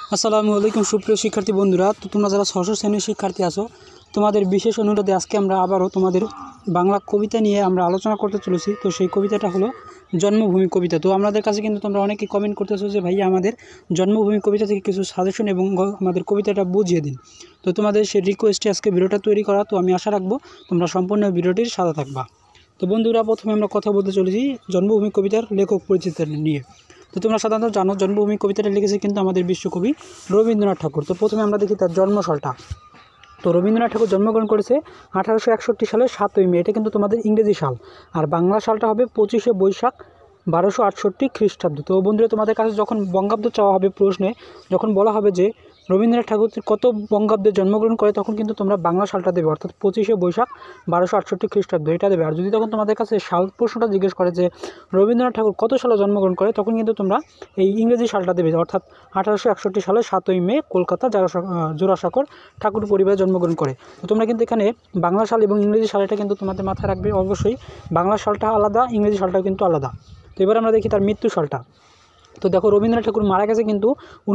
আসসালামু আলাইকুম সুপ্রিয় শিক্ষার্থী বন্ধুরা। তো তোমরা যারা ষষ্ঠ শ্রেণীর শিক্ষার্থী আছো, তোমাদের বিশেষ অনুরোধে আজকে আমরা আবারও তোমাদের বাংলা কবিতা নিয়ে আমরা আলোচনা করতে চলেছি। তো সেই কবিতাটা হলো জন্মভূমি কবিতা। তো আমাদের কাছে কিন্তু তোমরা অনেকেই কমেন্ট করতেছো যে ভাইয়া আমাদের জন্মভূমি কবিতা থেকে কিছু সাজেশন এবং আমাদের কবিতাটা বুঝিয়ে দিন। তো তোমাদের সেই রিকোয়েস্টে আজকে ভিডিওটা তৈরি করা। তো আমি আশা রাখবো তোমরা সম্পূর্ণ ভিডিওটির সাথে থাকবা। তো বন্ধুরা, প্রথমে আমরা কথা বলতে চলেছি জন্মভূমি কবিতার লেখক পরিচিতি নিয়ে। তো তোমরা সাধারণত জানো জন্মভূমি কবিতাটা লিখেছে কিন্তু আমাদের বিশ্বকবি রবীন্দ্রনাথ ঠাকুর। তো প্রথমে আমরা দেখি তার জন্মসালটা। তো রবীন্দ্রনাথ ঠাকুর জন্মগ্রহণ করেছে 1861 সালের 7ই মে। এটা কিন্তু তোমাদের ইংরেজি সাল, আর বাংলা সালটা হবে 25শে বৈশাখ 1268 খ্রিস্টাব্দ। তো বন্ধুরা, তোমাদের কাছে যখন বঙ্গাব্দ চাওয়া হবে প্রশ্নে, যখন বলা হবে যে রবীন্দ্রনাথ ঠাকুর কত বঙ্গাব্দে জন্মগ্রহণ করে, তখন কিন্তু তোমরা বাংলা সালটা দেবে, অর্থাৎ 25শে বৈশাখ 1268 খ্রিস্টাব্দ এটা দেবে। আর যদি তখন তোমাদের কাছে সাল প্রশ্নটা জিজ্ঞেস করে যে রবীন্দ্রনাথ ঠাকুর কত সালে জন্মগ্রহণ করে, তখন কিন্তু তোমরা এই ইংরেজি সালটা দেবে, অর্থাৎ 1861 সালের 7ই মে কলকাতা জোড়াসাঁকোর ঠাকুর পরিবারে জন্মগ্রহণ করে। তো তোমরা কিন্তু এখানে বাংলা সাল এবং ইংরেজি সাল এটা কিন্তু তোমাদের মাথায় রাখবে অবশ্যই। বাংলা সালটা আলাদা, ইংরেজি সালটাও কিন্তু আলাদা। তো এবার আমরা দেখি তার মৃত্যু সালটা। তো দেখো, রবীন্দ্রনাথ ঠাকুর মারা গেছে কিন্তু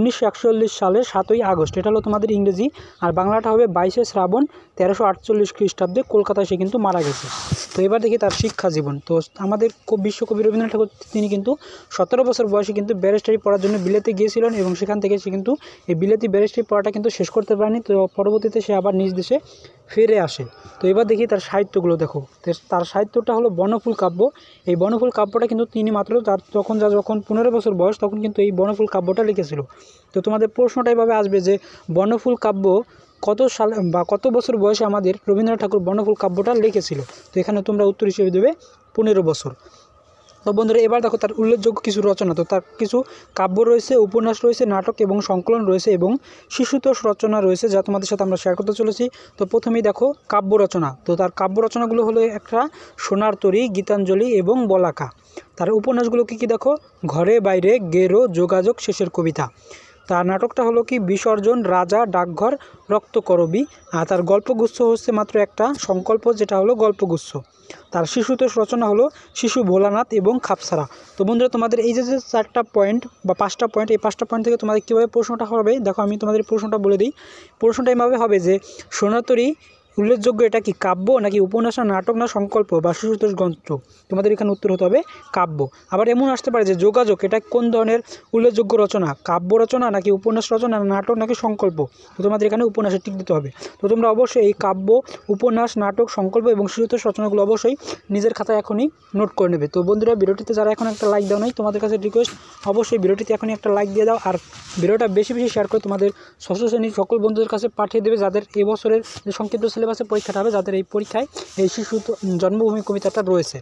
1941 সালের 7ই আগস্ট। এটা হলো তোমাদের ইংরেজি, আর বাংলাটা হবে 22শে শ্রাবণ 1348 খ্রিস্টাব্দে কলকাতায় সে কিন্তু মারা গেছে। তো এবার দেখি তার শিক্ষা জীবন। তো আমাদের বিশ্বকবি রবীন্দ্রনাথ ঠাকুর তিনি কিন্তু 17 বছর বয়সে কিন্তু ব্যারিস্টারি পড়ার জন্য বিলেতে গিয়েছিলেন, এবং সেখান থেকে সে কিন্তু এই বিলেতি ব্যারিস্টারি পড়াটা কিন্তু শেষ করতে পারেনি। তো পরবর্তীতে সে আবার নিজ দেশে ফিরে আসে। তো এবার দেখি তার সাহিত্যগুলো। দেখো, তার সাহিত্যটা হলো বনফুল কাব্য। এই বনফুল কাব্যটা কিন্তু তিনি মাত্র যখন 15 বছর বয়স, তখন কিন্তু এই বনফুল কাব্যটা লিখেছিল। তো তোমাদের প্রশ্নটা এভাবে আসবে যে বনফুল কাব্য কত সাল বা কত বছর বয়সে আমাদের রবীন্দ্রনাথ ঠাকুর বনফুল কাব্যটা লিখেছিল। তো এখানে তোমরা উত্তর হিসেবে দেবে 15 বছর। তো বন্ধুরা, এবার দেখো তার উল্লেখযোগ্য কিছু রচনা। তো তার কিছু কাব্য রয়েছে, উপন্যাস রয়েছে, নাটক এবং সংকলন রয়েছে, এবং শিশুতোষ রচনা রয়েছে, যা তোমাদের সাথে আমরা শেয়ার করতে চলেছি। তো প্রথমেই দেখো কাব্য রচনা। তো তার কাব্য রচনাগুলো হলো একটা সোনার তরী, গীতাঞ্জলি এবং বলাকা। তার উপন্যাসগুলো কী দেখো, ঘরে বাইরে, গেরো, যোগাযোগ, শেষের কবিতা। তার নাটকটা হলো কি বিসর্জন, রাজা, ডাকঘর, রক্তকরবী। আর তার গল্পগুচ্ছ হচ্ছে মাত্র একটা সংকল্প, যেটা হলো গল্পগুচ্ছ। তার শিশুতোষ রচনা হলো শিশু ভোলানাথ এবং খাপসারা। তো বন্ধুরা, তোমাদের এই যে 4টা পয়েন্ট বা 5টা পয়েন্ট, এই 5টা পয়েন্ট থেকে তোমাদের কীভাবে প্রশ্নটা হবে দেখো, আমি তোমাদের প্রশ্নটা বলে দিই। প্রশ্নটা এভাবে হবে যে সোনাতরী উল্লেখযোগ্য এটা কি কাব্য নাকি উপন্যাস, নাটক, না সংকল্প বা শিশুতোষ গ্রন্থ? তোমাদের এখানে উত্তর হতে হবে কাব্য। আবার এমন আসতে পারে যে যোগাযোগ এটা কোন ধরনের উল্লেখযোগ্য রচনা, কাব্য রচনা নাকি উপন্যাস রচনা, নাটক নাকি সংকল্প? তো তোমাদের এখানে উপন্যাসে টিক দিতে হবে। তো তোমরা অবশ্যই এই কাব্য, উপন্যাস, নাটক, সংকল্প এবং শিশুতোষ রচনাগুলো অবশ্যই নিজের খাতায় এখনই নোট করে নেবে। তো বন্ধুরা, ভিডিওটিতে যারা এখন একটা লাইক দাও নাই, তোমাদের কাছে রিকোয়েস্ট অবশ্যই ভিডিওটিতে এখনই একটা লাইক দিয়ে দাও, আর ভিডিওটা বেশি বেশি শেয়ার করে তোমাদের ষষ্ঠ শ্রেণীর সকল বন্ধুদের কাছে পাঠিয়ে দেবে, যাদের এবছরের যে সংক্ষিপ্ত সিলেবাসে পরীক্ষাটা হবে, যাদের এই পরীক্ষায় এই শিশু জন্মভূমি কবিতাটা রয়েছে।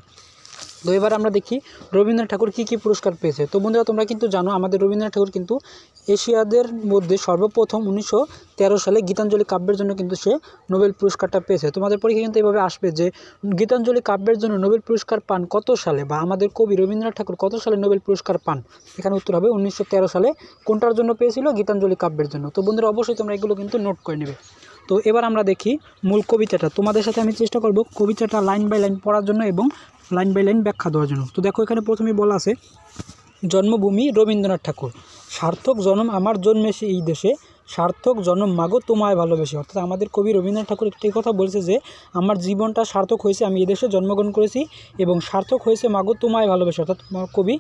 তো এবার আমরা দেখি রবীন্দ্রনাথ ঠাকুর কী কী পুরস্কার পেয়েছে। তো বন্ধুরা, তোমরা কিন্তু জানো আমাদের রবীন্দ্রনাথ ঠাকুর কিন্তু এশিয়াদের মধ্যে সর্বপ্রথম 1913 সালে গীতাঞ্জলি কাব্যের জন্য কিন্তু সে নোবেল পুরস্কারটা পেয়েছে। তোমাদের পরীক্ষা কিন্তু এইভাবে আসবে যে গীতাঞ্জলি কাব্যের জন্য নোবেল পুরস্কার পান কত সালে, বা আমাদের কবি রবীন্দ্রনাথ ঠাকুর কত সালে নোবেল পুরস্কার পান? এখানে উত্তর হবে 1913 সালে। কোনটার জন্য পেয়েছিল? গীতাঞ্জলি কাব্যের জন্য। তো বন্ধুরা, অবশ্যই তোমরা এগুলো কিন্তু নোট করে নেবে। তো এবার আমরা দেখি মূল কবিতাটা। তোমাদের সাথে আমি চেষ্টা করব কবিতাটা লাইন বাই লাইন পড়ার জন্য এবং লাইন বাই লাইন ব্যাখ্যা দেওয়ার জন্য। তো দেখো, এখানে প্রথমেই বলা আছে জন্মভূমি রবীন্দ্রনাথ ঠাকুর, সার্থক জনম আমার জন্মেছে এই দেশে, সার্থক জনম মাগো তোমায় ভালোবেসে। অর্থাৎ আমাদের কবি রবীন্দ্রনাথ ঠাকুর একটাই কথা বলেছে যে আমার জীবনটা সার্থক হয়েছে, আমি এদেশে জন্মগ্রহণ করেছি, এবং সার্থক হয়েছে মাগো তোমায় ভালোবেসে। অর্থাৎ কবি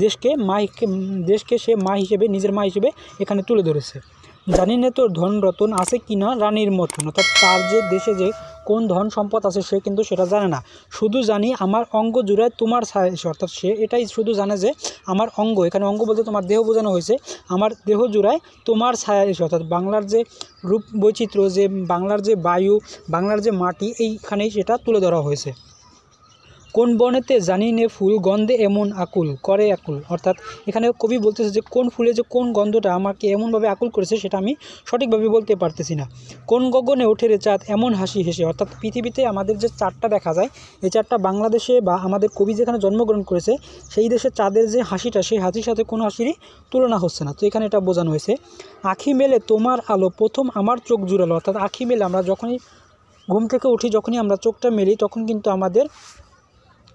দেশকে সে মা হিসেবে, নিজের মা হিসেবে এখানে তুলে ধরেছে। জানি না তোর ধন রতন আছে কিনা রানীর মতন। অর্থাৎ তার যে দেশে যে কোন ধন সম্পদ আছে সে কিন্তু সেটা জানে না, শুধু জানি আমার অঙ্গ জুড়ায় তোমার ছায়া এসে। অর্থাৎ সে এটাই শুধু জানে যে আমার অঙ্গ, এখানে অঙ্গ বলতে তোমার দেহ বোঝানো হয়েছে, আমার দেহ জুড়ায় তোমার ছায়া এসে। অর্থাৎ বাংলার যে রূপ বৈচিত্র্য, যে বাংলার যে বায়ু, বাংলার যে মাটি, এইখানেই সেটা তুলে ধরা হয়েছে। কোন বনেতে জানি নে ফুল গন্ধে এমন আকুল করে আকুল। অর্থাৎ এখানে কবি বলতেছে যে কোন ফুলে যে কোন গন্ধটা আমাকে এমনভাবে আকুল করেছে সেটা আমি সঠিকভাবে বলতে পারতেছি না। কোন গগনে ওঠে রে চাঁদ এমন হাসি হেসে। অর্থাৎ পৃথিবীতে আমাদের যে চাঁদটা দেখা যায়, এই চাঁদটা বাংলাদেশে বা আমাদের কবি যেখানে জন্মগ্রহণ করেছে সেই দেশে চাঁদের যে হাসিটা, সেই হাসির সাথে কোনো হাসিরই তুলনা হচ্ছে না। তো এখানে এটা বোঝানো হয়েছে। আখি মেলে তোমার আলো প্রথম আমার চোখ জুড়ালো। অর্থাৎ আখি মেলে, আমরা যখনই ঘুম থেকে উঠি, যখনই আমরা চোখটা মেলি, তখন কিন্তু আমাদের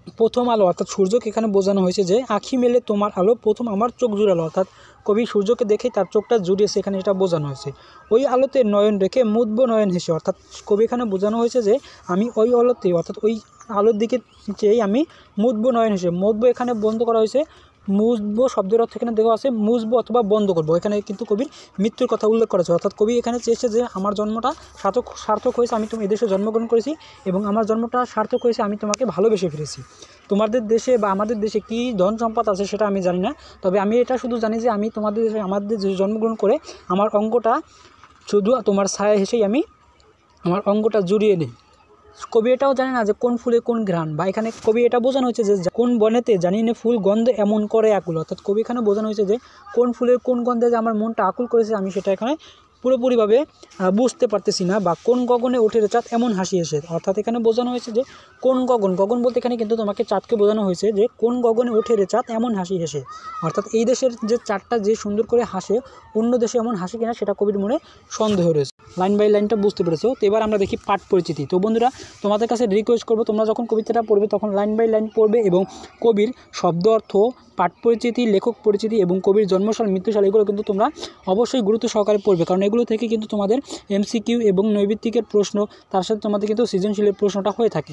প্রথম আলো অর্থাৎ সূর্যকে এখানে বোঝানো হয়েছে যে আঁখি মেলে তোমার আলো প্রথম আমার চোখ জুড়ালো, অর্থাৎ কবি সূর্যকে দেখেই তার চোখটা জুড়িয়েছে, এখানে এটা বোঝানো হয়েছে। ওই আলোতে নয়ন রেখে মুদব নয়ন হেসে, অর্থাৎ কবি এখানে বোঝানো হয়েছে যে আমি ওই আলোতে অর্থাৎ ওই আলোর দিকে চেয়েই আমি মুদব নয়ন হেসে, মুদব এখানে বন্ধ করা হয়েছে, মুজবো শব্দের অর্থ এখানে দেওয়া আছে মুজবো অথবা বন্ধ করবো। এখানে কিন্তু কবির মৃত্যুর কথা উল্লেখ করেছে, অর্থাৎ কবি এখানে চেয়েছে যে আমার জন্মটা সার্থক হয়েছে, আমি তুমি এদেশে জন্মগ্রহণ করেছি এবং আমার জন্মটা সার্থক হয়েছে, আমি তোমাকে ভালোবেসে ফিরেছি। তোমাদের দেশে বা আমাদের দেশে কী ধন সম্পদ আছে সেটা আমি জানি না, তবে আমি এটা শুধু জানি যে আমি তোমাদের দেশে আমাদের দেশে জন্মগ্রহণ করে আমার অঙ্গটা শুধু তোমার ছায়া হেসেই আমি আমার অঙ্গটা জুড়িয়ে নিই। কবি এটাও জানে না যে কোন ফুলে কোন ঘ্রাণ, বা এখানে কবি এটা বোঝানো হয়েছে যে কোন বনেতে জানি না ফুল গন্ধ এমন করে আকুল, অর্থাৎ কবি এখানে বোঝানো হয়েছে যে কোন ফুলের কোন গন্ধে যে আমার মনটা আকুল করেছে আমি সেটা এখানে পুরোপুরিভাবে বুঝতে পারতেছি না। বা কোন গগনে ওঠে রে চাঁদ এমন হাসি এসে, অর্থাৎ এখানে বোঝানো হয়েছে যে কোন গগন বলতে এখানে কিন্তু তোমাকে চাঁদকে বোঝানো হয়েছে যে কোন গগনে ওঠে রে চাঁদ এমন হাসি হেসে, অর্থাৎ এই দেশের যে চাঁদটা যে সুন্দর করে হাসে অন্য দেশে এমন হাসি কিনা সেটা কবির মনে সন্দেহ রয়েছে। লাইন বাই লাইনটা বুঝতে পেরেছো। তো এবার আমরা দেখি পাঠ পরিচিতি। তো বন্ধুরা তোমাদের কাছে রিকোয়েস্ট করবো তোমরা যখন কবিতাটা পড়বে তখন লাইন বাই লাইন পড়বে এবং কবির শব্দ অর্থ, পাঠ পরিচিতি, লেখক পরিচিতি এবং কবির জন্মসাল মৃত্যুসাল এগুলো কিন্তু তোমরা অবশ্যই গুরুত্ব সহকারে পড়বে, কারণ এগুলো থেকে কিন্তু তোমাদের এমসিকিউ এবং নৈবিত্তিকের প্রশ্ন তার সাথে তোমাদের কিন্তু সৃজনশীলের প্রশ্নটা হয়ে থাকে।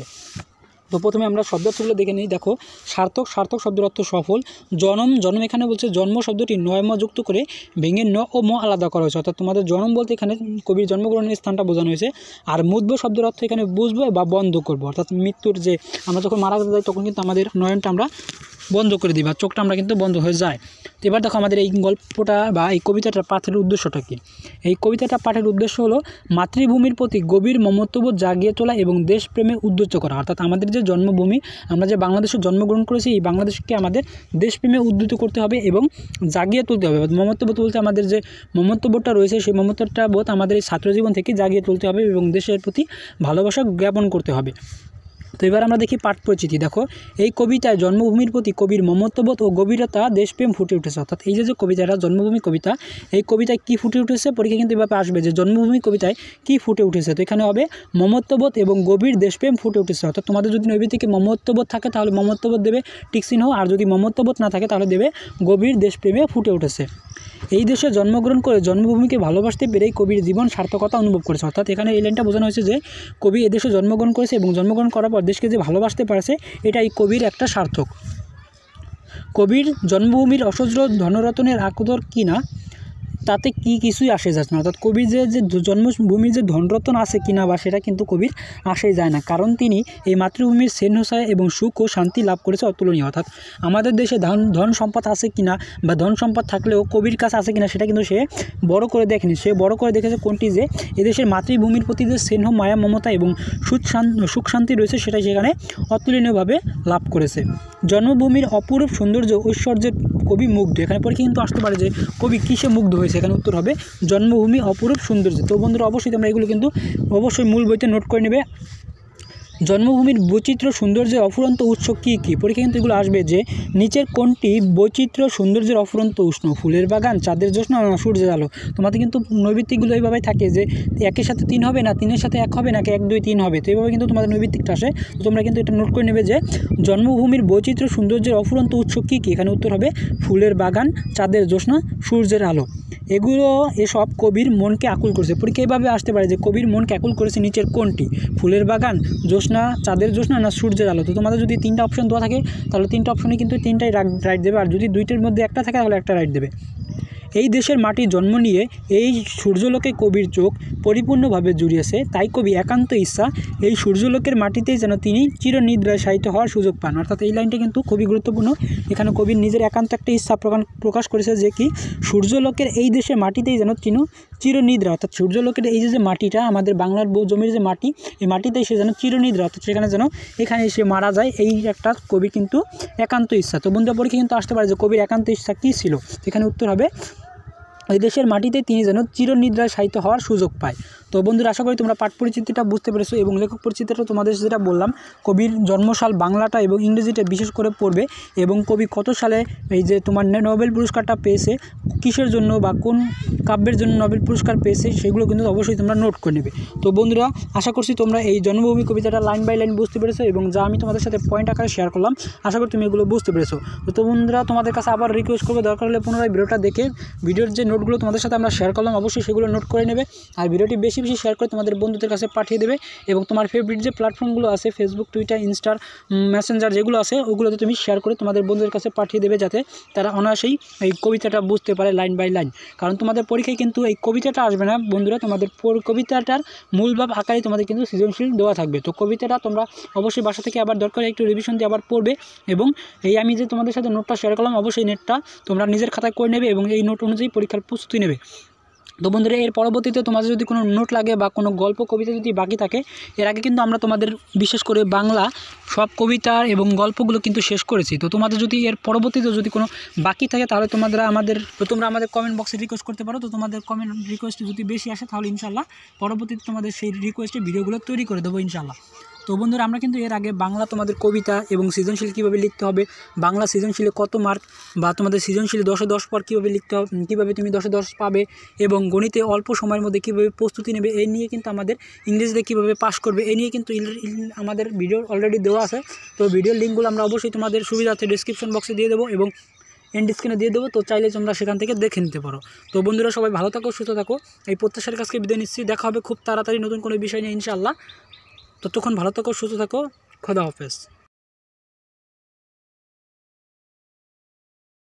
তো প্রথমে আমরা শব্দার্থগুলো দেখে নিই। দেখো সার্থক শব্দের অর্থ সফল। জনম এখানে বলছে জন্ম শব্দটি নয় ম যুক্ত করে ভেঙে ন ও ম আলাদা করা হয়েছে, অর্থাৎ তোমাদের জনম বলতে এখানে কবির জন্মগ্রহণের স্থানটা বোঝানো হয়েছে। আর মুদব শব্দের অর্থ এখানে বুঝবো বা বন্ধ করবো, অর্থাৎ মৃত্যুর যে আমরা যখন মারা যেতে যাই তখন কিন্তু আমাদের নয়নটা আমরা বন্ধ করে দিই বা চোখটা আমরা কিন্তু বন্ধ হয়ে যায়। তো এবার দেখো আমাদের এই গল্পটা বা এই কবিতাটার পাঠের উদ্দেশ্যটা কী। এই কবিতাটা পাঠের উদ্দেশ্য হলো মাতৃভূমির প্রতি গভীর মমত্ববোধ জাগিয়ে তোলা এবং দেশপ্রেমে উদ্বুদ্ধ করা, অর্থাৎ আমাদের যে জন্মভূমি আমরা যে বাংলাদেশে জন্মগ্রহণ করেছি এই বাংলাদেশকে আমাদের দেশপ্রেমে উদ্বুদ্ধ করতে হবে এবং জাগিয়ে তুলতে হবে। মমত্ববোধ বলতে আমাদের যে মমত্ববোধটা রয়েছে সেই মমত্বটা বোধ আমাদের এই ছাত্রজীবন থেকে জাগিয়ে তুলতে হবে এবং দেশের প্রতি ভালোবাসা জ্ঞাপন করতে হবে। তো এবার আমরা দেখি পাঠ পরিচিতি। দেখো এই কবিতায় জন্মভূমির প্রতি কবির মমত্ববোধ ও গভীরতা দেশপ্রেম ফুটে উঠেছে, অর্থাৎ এই যে কবিতাটা জন্মভূমি কবিতা এই কবিতায় কী ফুটে উঠেছে পরীক্ষা কিন্তু এভাবে আসবে যে জন্মভূমি কবিতায় কী ফুটে উঠেছে। তো এখানে হবে মমত্ববোধ এবং গভীর দেশপ্রেম ফুটে উঠেছে, অর্থাৎ তোমাদের যদি নৈবিত্তিকে মমত্ববোধ থাকে তাহলে মমত্ববোধ দেবে টিক চিহ্ন, আর যদি মমত্ববোধ না থাকে তাহলে দেবে গভীর দেশপ্রেমে ফুটে উঠেছে। এই দেশে জন্মগ্রহণ করে জন্মভূমিকে ভালোবাসতে পেরেই কবির জীবন সার্থকতা অনুভব করেছে, অর্থাৎ এখানে এই লাইনটা বোঝানো হয়েছে যে কবি এদেশে জন্মগ্রহণ করেছে এবং জন্মগ্রহণ করার পর দেশকে যে ভালোবাসতে পারছে এটাই কবির একটা সার্থক। কবির জন্মভূমির অসহ্র ধনরত্নের আকদর কিনা তাতে কিছুই আসে যায় না, অর্থাৎ কবির যে জন্মভূমির যে ধনরত্ন আছে কিনা বা সেটা কিন্তু কবির আসে যায় না, কারণ তিনি এই মাতৃভূমির স্নেহছায়া এবং সুখ ও শান্তি লাভ করেছে অতুলনীয়। অর্থাৎ আমাদের দেশে ধন সম্পদ আছে কিনা বা ধন সম্পদ থাকলেও কবির কাছে আছে কিনা সেটা কিন্তু সে বড় করে দেখেনি, সে বড় করে দেখেছে কোনটি যে এদেশের মাতৃভূমির প্রতি যে স্নেহ মায়া মমতা এবং সুখ শান্তি রয়েছে সেটাই সেখানে অতুলনীয়ভাবে লাভ করেছে। জন্মভূমির অপরূপ সৌন্দর্য ঐশ্বর্যের কবি মুগ্ধ। এখানে পরীক্ষা কিন্তু আসতে পারে যে কবি কিসে মুগ্ধ হয়েছে, এখানে উত্তর হবে জন্মভূমি অপরূপ সৌন্দর্য। তো বন্ধুরা অবশ্যই তোমরা এগুলো কিন্তু অবশ্যই মূল বইতে নোট করে নেবে। জন্মভূমির বৈচিত্র্য সৌন্দর্যের অফুরন্ত উৎস কী কী পরীক্ষা কিন্তু এগুলো আসবে যে নিচের কোনটি বৈচিত্র্য সৌন্দর্যের অফুরন্ত উষ্ণ, ফুলের বাগান, চাঁদের জ্যোৎস্না, সূর্যের আলো। তোমাদের কিন্তু নৈবিত্তিকগুলো এইভাবেই থাকে যে একের সাথে 3 হবে না, 3-এর সাথে 1 হবে নাকি 1, 2, 3 হবে। তো এইভাবে কিন্তু তোমাদের নৈবিত্তিকটা আসে। তো তোমরা কিন্তু এটা নোট করে নেবে যে জন্মভূমির বৈচিত্র্য সৌন্দর্যের অফুরন্ত উৎস কী কী, এখানে উত্তর হবে ফুলের বাগান, চাঁদের জ্যোৎস্না, সূর্যের আলো। এসব কবির মনকে আকুল করেছে। পরীক্ষা এভাবে আসতে পারে যে কবির মনকে আকুল করেছে নিচের কোনটি, ফুলের বাগান, জ্যোৎস্না, চাঁদের জ্যোৎস্না না সূর্যের আলো। তো তোমাদের যদি 3টা অপশন দেওয়া থাকে তাহলে 3টা অপশনে কিন্তু 3টাই রাইট দেবে, আর যদি 2টির মধ্যে একটা থাকে তাহলে একটা রাইট দেবে। এই দেশের মাটি জন্ম নিয়ে এই সূর্যলোকে কবির চোখ পরিপূর্ণভাবে জুড়িয়েছে, তাই কবি একান্ত ইচ্ছা এই সূর্যলোকের মাটিতেই যেন তিনি চিরনিদ্রায় শায়িত হওয়ার সুযোগ পান। অর্থাৎ এই লাইনটা কিন্তু খুবই গুরুত্বপূর্ণ। এখানে কবির নিজের একান্ত একটা ইচ্ছা প্রকাশ করেছে যে কি সূর্যলোকের এই দেশের মাটিতেই যেন তিনি চিরনিদ্রা, অর্থাৎ সূর্যলোকের এই যে মাটিটা আমাদের বাংলার জমির যে মাটি এই মাটিতেই সে যেন চিরনিদ্রা, অর্থাৎ সেখানে যেন এখানে সে মারা যায়, এই একটা কবির কিন্তু একান্ত ইচ্ছা। তো বন্ধুরা পরীক্ষা কিন্তু আসতে পারে যে কবির একান্ত ইচ্ছা কী ছিল, এখানে উত্তর হবে এই দেশের মাটিতে তিনি যেন চিরনিদ্রায় শায়িত হওয়ার সুযোগ পায়। তো বন্ধুরা আশা করি তোমরা পাঠ পরিচিতিটা বুঝতে পেরেছো এবং লেখক পরিচিতিটা তোমাদের যেটা বললাম, কবির জন্মসাল বাংলাটা এবং ইংরেজিটা বিশেষ করে পড়বে এবং কবি কত সালে এই যে তোমার নোবেল পুরস্কারটা পেয়েছে, কিসের জন্য বা কোন কাব্যের জন্য নোবেল পুরস্কার পেয়েছে, সেগুলো কিন্তু অবশ্যই তোমরা নোট করে নেবে। তো বন্ধুরা আশা করছি তোমরা এই জন্মভূমি কবিতাটা লাইন বাই লাইন বুঝতে পেরেছো এবং যা আমি তোমাদের সাথে পয়েন্ট আকারে শেয়ার করলাম আশা করি তুমি এগুলো বুঝতে পেরেছো। তো বন্ধুরা তোমাদের কাছে আবার রিকোয়েস্ট করবো, দরকার হলে পুনরায় ভিডিওটা দেখে ভিডিওর যে নোটগুলো তোমাদের সাথে আমরা শেয়ার করলাম অবশ্যই সেগুলো নোট করে নেবে আর ভিডিওটি বেশি বেশি শেয়ার করে তোমাদের বন্ধুদের কাছে পাঠিয়ে দেবে এবং তোমার ফেভারিট যে প্ল্যাটফর্মগুলো আছে ফেসবুক, টুইটার, ইনস্টার, মেসেঞ্জার যেগুলো আছে ওগুলোতে তুমি শেয়ার করে তোমাদের বন্ধুদের কাছে পাঠিয়ে দেবে, যাতে তারা অনায়াসেই এই কবিতাটা বুঝতে পারে লাইন বাই লাইন। কারণ তোমাদের পরীক্ষায় কিন্তু এই কবিতাটা আসবে না বন্ধুরা, তোমাদের কবিতাটার মূল ভাব আকারে তোমাদের কিন্তু সৃজনশীল দেওয়া থাকবে। তো কবিতাটা তোমরা অবশ্যই বাসা থেকে আবার দরকার একটু রিভিশন দিয়ে আবার পড়বে এবং এই আমি যে তোমাদের সাথে নোটটা শেয়ার করলাম অবশ্যই নেটটা তোমরা নিজের খাতায় করে নেবে এবং এই নোট অনুযায়ী পরীক্ষার প্রস্তুতি নেবে। তো বন্ধুরা এর পরবর্তীতে তোমাদের যদি কোনো নোট লাগে বা কোনো গল্প কবিতা যদি বাকি থাকে, এর আগে কিন্তু আমরা তোমাদের বিশেষ করে বাংলা সব কবিতা এবং গল্পগুলো কিন্তু শেষ করেছি। তো তোমাদের যদি এর পরবর্তীতে যদি কোনো বাকি থাকে তাহলে তোমরা আমাদের কমেন্ট বক্সে রিকোয়েস্ট করতে পারো। তো তোমাদের কমেন্ট রিকোয়েস্ট যদি বেশি আসে তাহলে ইনশাল্লাহ পরবর্তীতে তোমাদের সেই রিকোয়েস্টে ভিডিওগুলো তৈরি করে দেবো ইনশাল্লাহ। তো বন্ধুরা আমরা কিন্তু এর আগে বাংলা তোমাদের কবিতা এবং সৃজনশীল কীভাবে লিখতে হবে, বাংলা সৃজনশীলে কত মার্ক বা তোমাদের সৃজনশীলে 10-এ 10 পর কীভাবে লিখতে হবে, কীভাবে তুমি 10-এ 10 পাবে এবং গণিতে অল্প সময়ের মধ্যে কীভাবে প্রস্তুতি নেবে, এই নিয়ে কিন্তু আমাদের ইংরেজিতে কীভাবে পাস করবে এই নিয়ে কিন্তু আমাদের ভিডিও অলরেডি দেওয়া আছে। তো ভিডিওর লিঙ্কগুলো আমরা অবশ্যই তোমাদের সুবিধার্থে ডিসক্রিপশন বক্সে দিয়ে দেবো এবং এন্ড স্ক্রিনে দিয়ে দেবো, তো চাইলে তোমরা সেখান থেকে দেখে নিতে পারো। তো বন্ধুরা সবাই ভালো থাকো, সুস্থ থাকো, এই প্রত্যাশার কাছকে বিদায় নিচ্ছি। দেখা হবে খুব তাড়াতাড়ি নতুন কোনো বিষয় নিয়ে ইনশাআল্লাহ। ততক্ষণ ভালো থাকো, সুস্থ থাকো, খোদা হাফেজ।